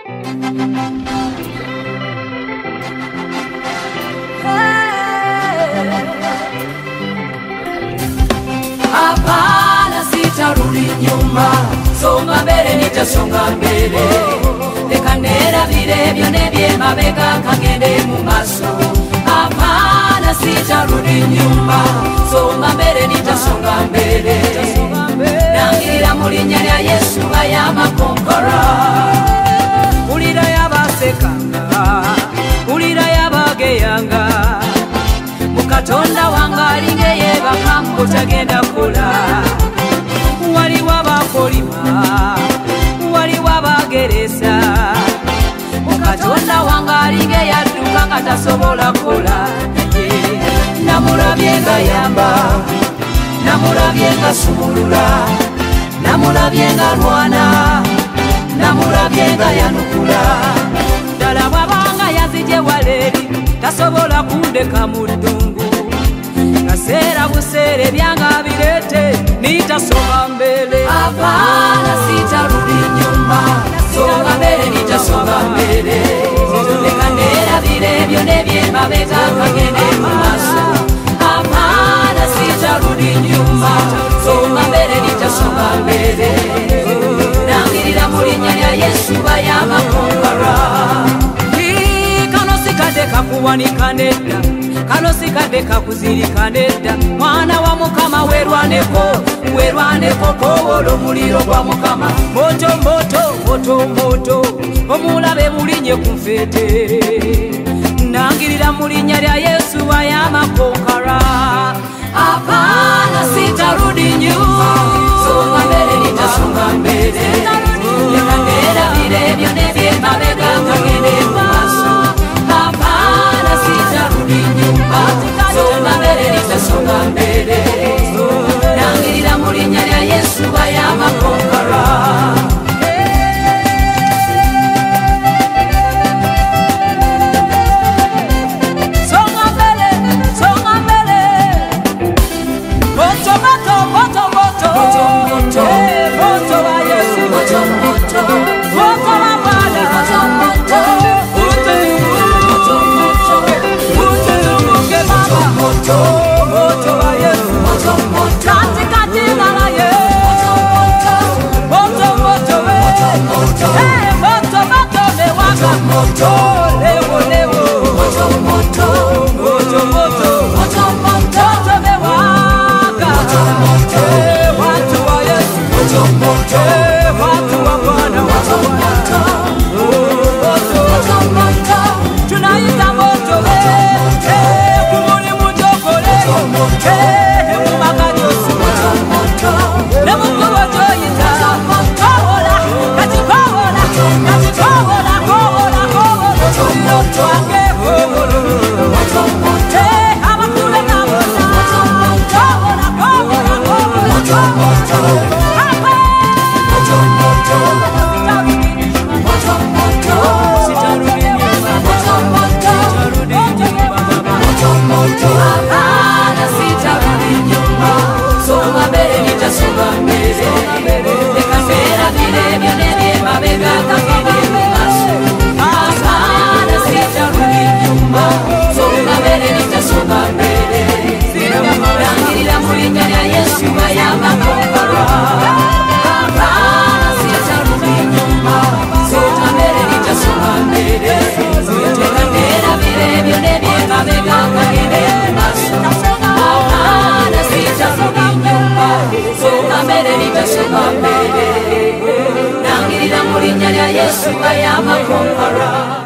Hapana, sitarudi nyuma, songa mbele, nitasonga mbele. Leka nera vile vyone vyema bega kagende mu maso. Hapana, sitarudi nyuma, songa mbele, nitasonga mbele. Nangirira mu linnya lya Yesu ay'amakonkora. Ulira yabasekanga, ulira yabageyanga, Mukatonda wanga alinge bakambo tagenda kola. Wali wabakolima, wali wabageresa, Mukatonda wanga alinge yadduka katasobola kola. Namulabye nga yamba, namulabye nga sumulula, namulabye nga lwana, namulabye nga yanukula. Ddala bwabanga yazije waleri tasobola kundeka mu ddungu. Kaseera buseere byanga birete nitasonga mbele. Hapana, sitarudi nyuma, songa mbele, nitasonga mbele. Leka nera vile vyone vyema bega kagende mu maso. Hapana, sitarudi nyuma, songa mbele, nitasonga mbele. Nangirira mu linnya lya Yesu ay'amakonkora. Kano sikadde kakuwanika nedda, kano sikadde kakuzirika nedda. Mwana wa Mukama werwaneko, werwaneko kowola omuliro gwa Mukama. Moto moto moto moto, omulabe mulinye ku nfeete. Nangirira mu linnya lya Yesu ay'amakonkora. Hapana, sitarudi nyuma, songa mbele, nitasonga mbele. Leka nera vile vyone vyema bega kagende mu maso. Hapana, sitarudi nyuma, songa mbele, nitasonga mbele. Nangirira mu linnya lya Yesu ay'amakonkora. Songa mbele, songa mbele. Moto moto moto moto, moto moto, moto wa Yesu, moto moto, moto wa Bwana, moto moto, moto moto, moto moto, moto wa Yesu, moto moto, katika jina la Yesu, moto moto, moto moto, moto moto mewaka, moto leo leo, moto moto, moto moto, moto moto mewaka, moto watu wa Yesu, moto moto, watu wa Bwana, moto moto, moto moto, tunaita moto kumuli mujogole, mumakajosi, ne mukuru joyita, kowola, kati kowola, kati kowola, kowola, kowola, moto wange kowola, abakule kabona, kowola, kowola, kowola, hapana, sitarudi nyuma, songa mbele, nitasonga mbele. Leka nera vile vyone vyema bega kagende mu maso. Hapana, sitarudi nyuma, songa mbele, nitasonga mbele. Nangirira mu linnya lya Yesu ay'amakonkora. Hapana, sitarudi nyuma, songa mbele, nitasonga mbele. Leka nera vile vyone vyema bega kagende mu maso. Hapana, sitarudi nyuma, songa mbele, nitasonga mbele. Nangirira mu linnya lya Yesu ay'amakonkora.